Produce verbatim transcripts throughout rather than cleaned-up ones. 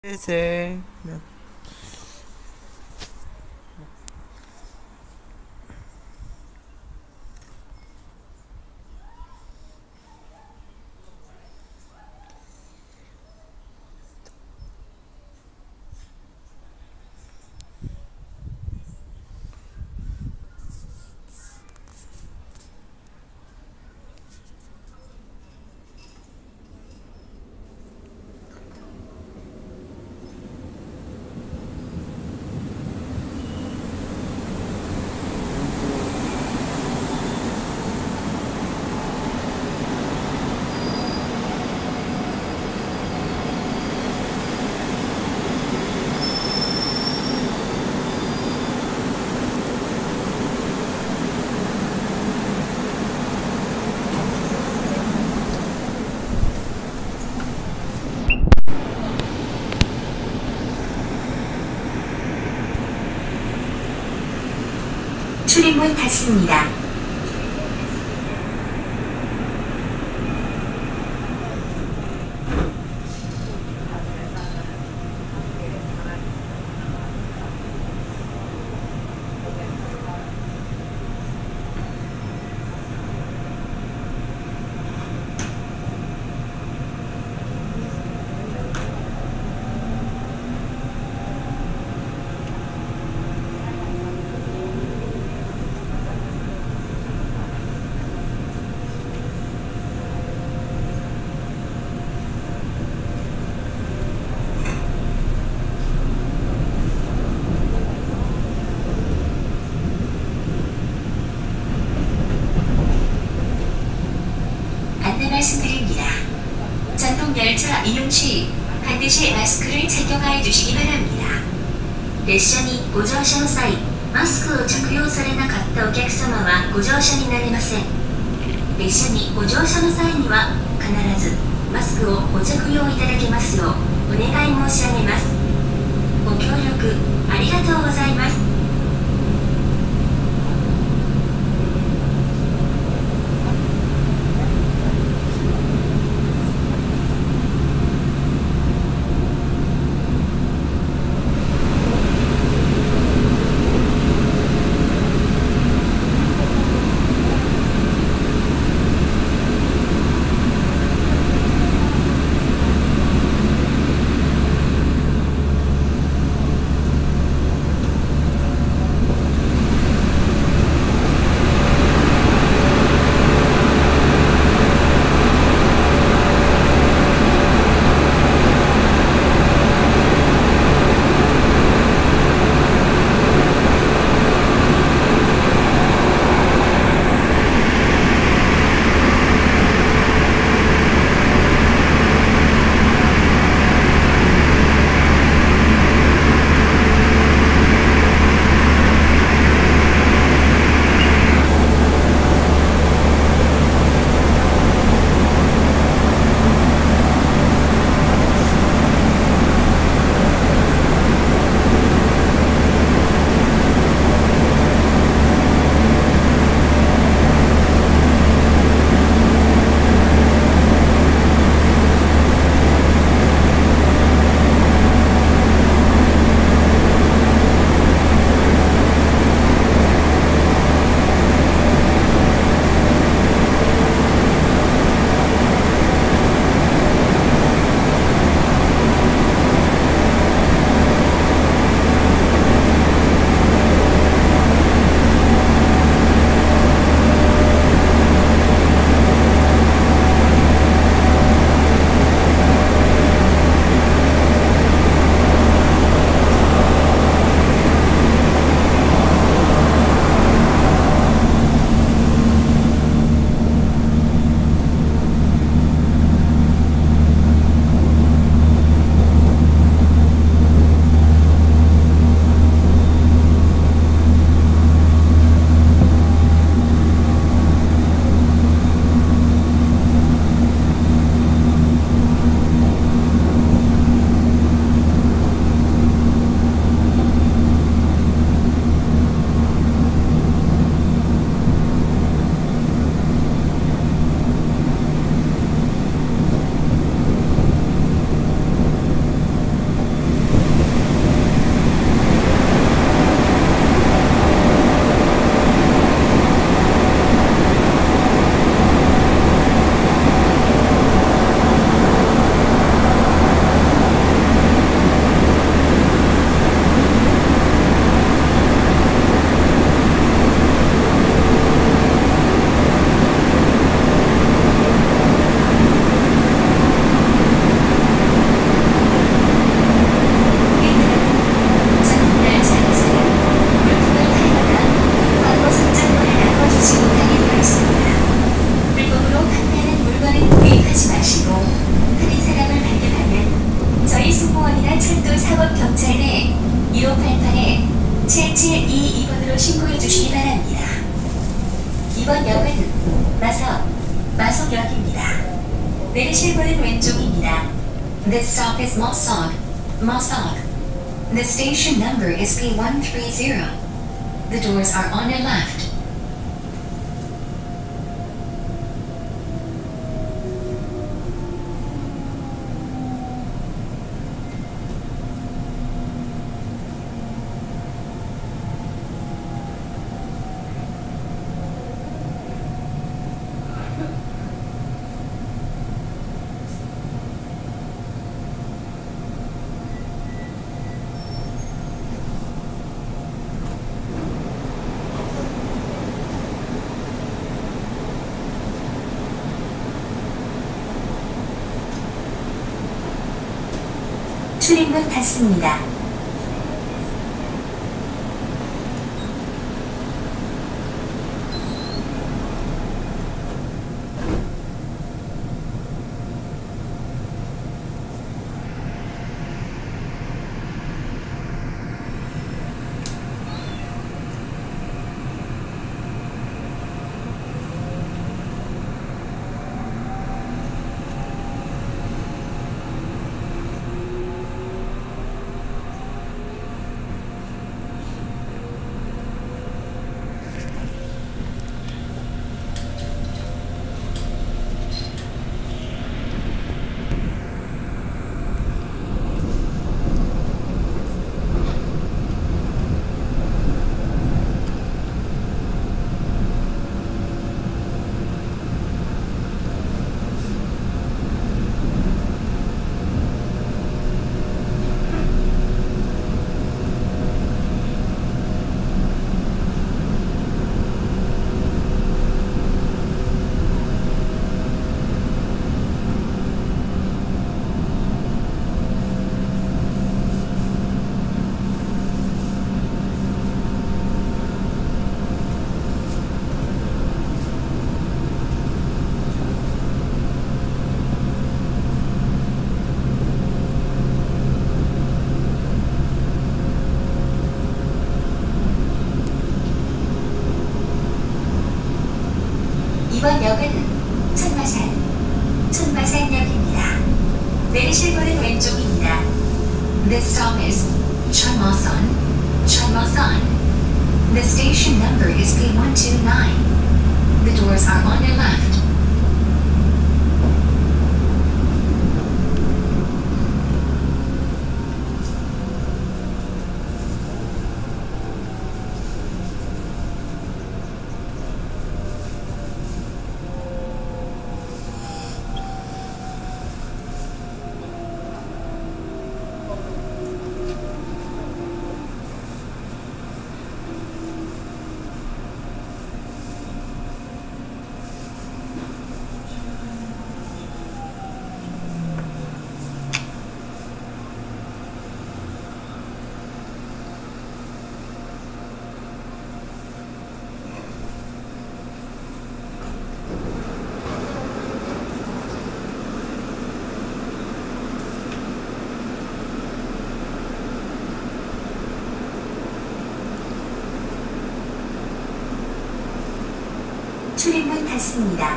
슬슬 출입문 닫습니다. 안내 말씀드립니다. 전통열차 이용 시 반드시 마스크를 착용하여 주시기 바랍니다. 列車にご乗車の際、マスクを着用されなかったお客様はご乗車になれません。列車にご乗車の際には必ずマスクをご着用いただけますようお願い申し上げます。ご協力ありがとうございます。 승무원이나 철도 사법경찰대 일오팔팔 칠칠이이 번으로 신고해 주시기 바랍니다. 이번 역은 마석, 마석역입니다. 내리실 문은 왼쪽입니다. This stop is Mosog, Mosog. The station number is P one three zero. The doors are on your left. 출입문 닫습니다. 이번 역은 천마산, 천마산역입니다. 내리실 문은 왼쪽입니다. This stop is Chonmasan, Chonmasan. The station number is P one two nine. The doors are on your left. 출입문 닫습니다.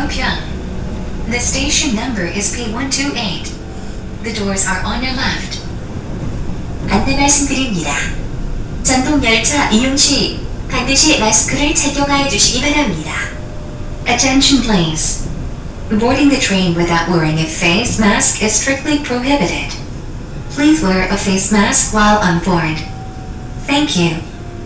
Gyeongpyeong. The station number is P one two eight. The doors are on your left. 안내 말씀드립니다. 전동 열차 이용 시 반드시 마스크를 착용하여 주시기 바랍니다. Attention please. Boarding the train without wearing a face mask is strictly prohibited. Please wear a face mask while on board. Thank you.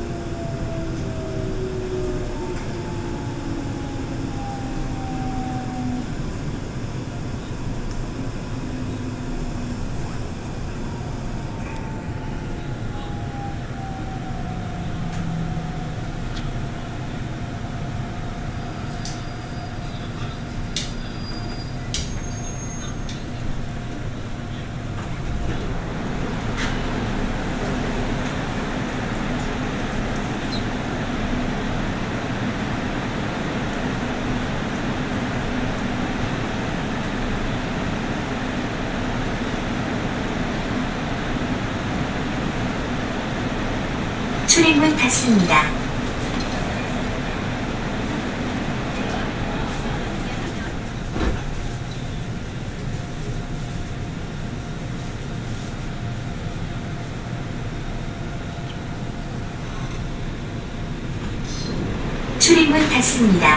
출입문 닫습니다. 출입문 닫습니다.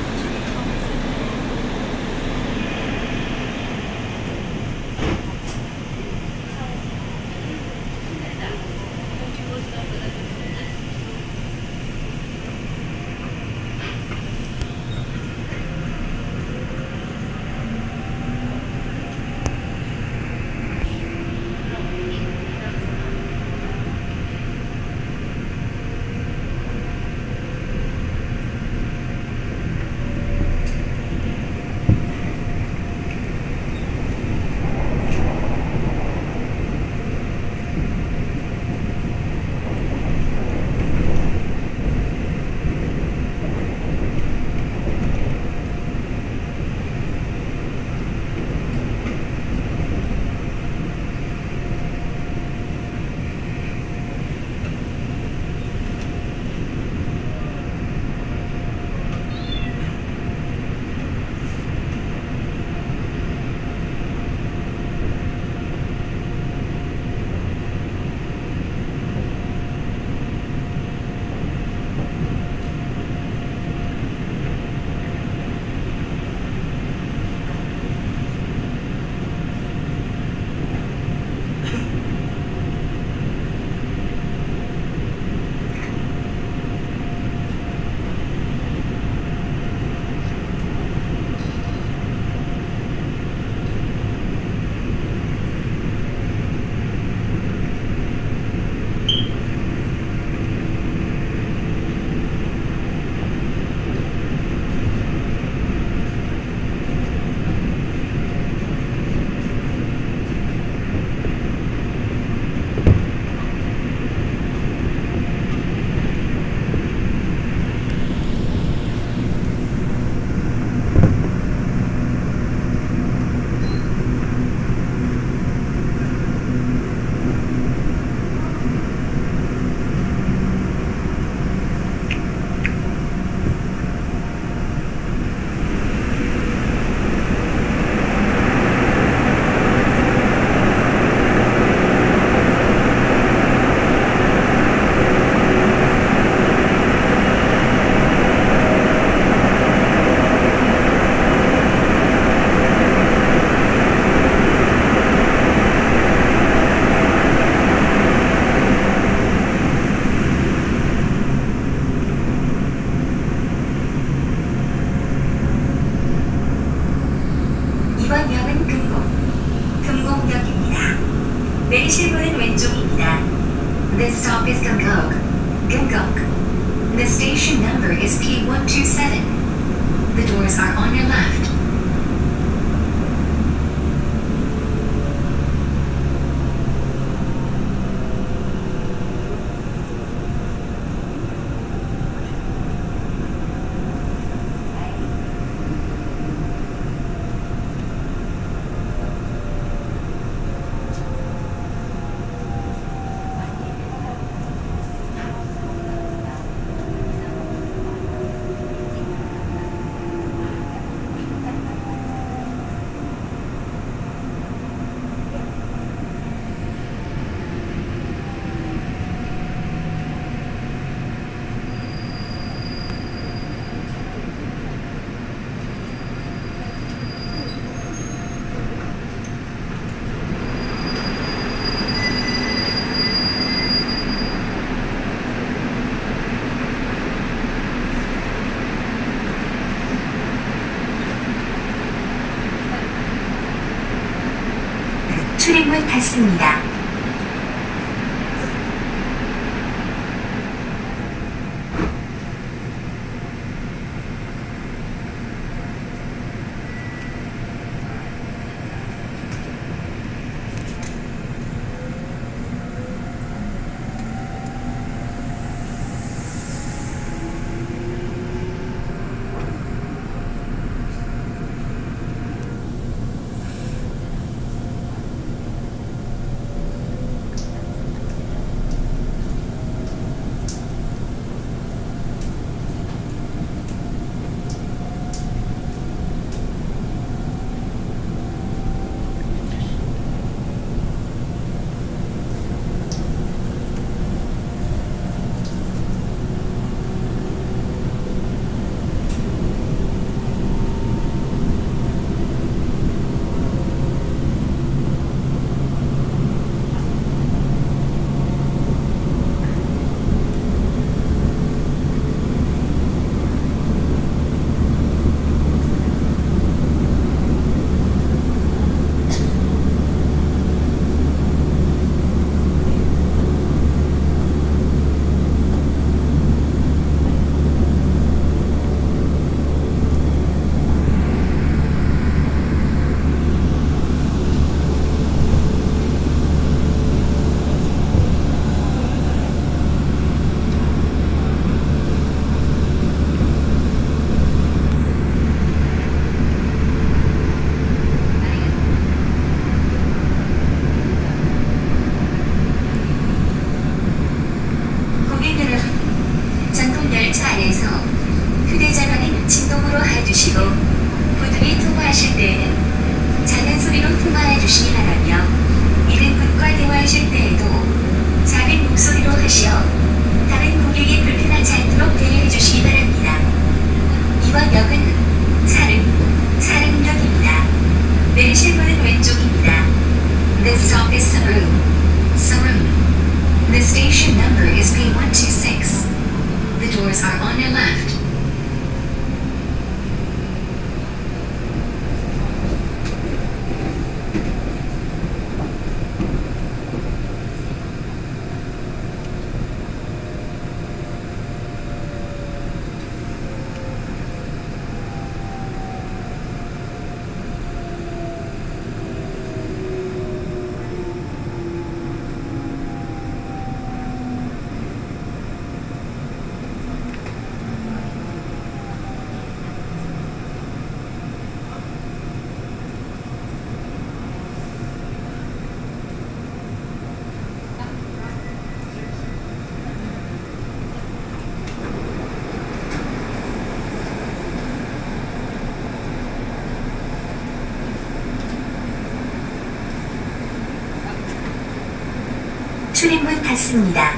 내리실 문은 왼쪽입니다. This stop is Gyeongguk. Gyeongguk. The station number is P one two seven. The doors are on your left. 출입문 닫습니다. 출입문 닫습니다.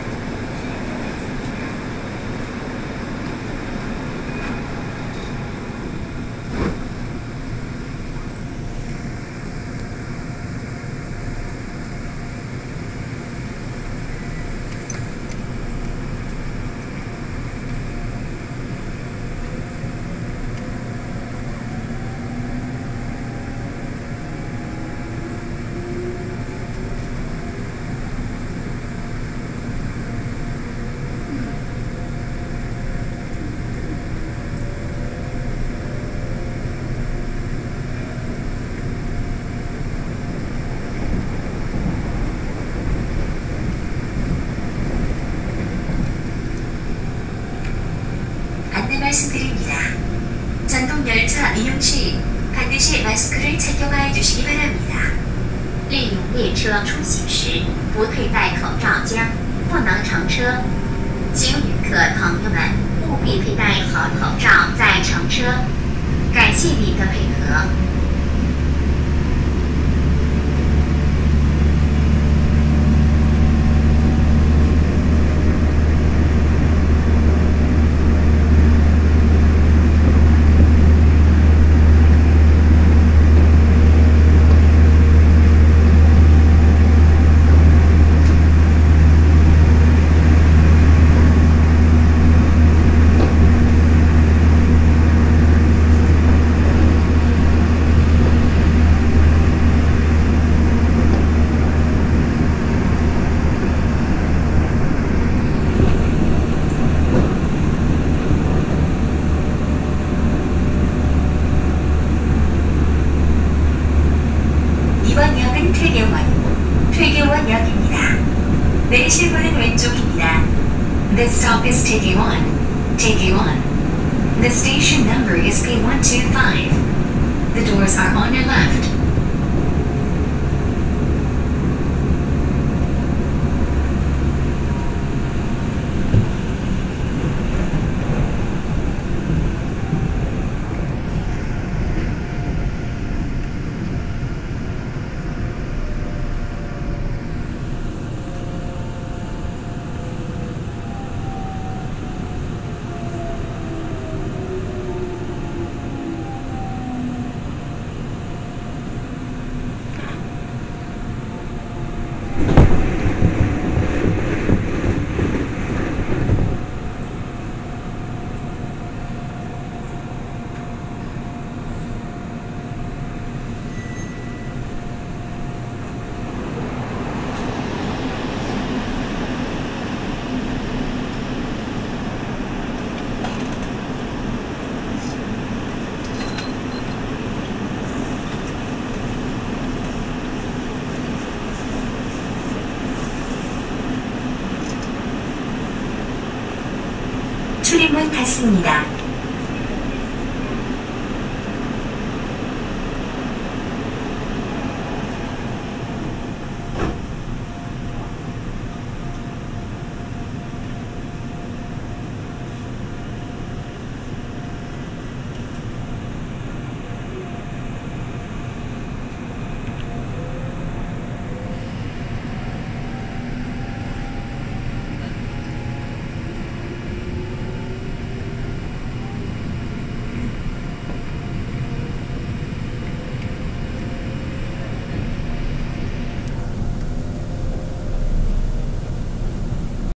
말씀드립니다. 전동열차 이용 시 반드시 마스크를 착용하여 주시기 바랍니다. 利用列车出行时不佩戴口罩将不能乘车，请旅客朋友们务必佩戴好口罩再乘车。感谢您的配合。 퇴계원, 퇴계원역입니다. 내리실 문은 왼쪽입니다. This stop is Taegyeon. Taegyeon. The station number is K one two five. The doors are on your left. 출입문 닫습니다.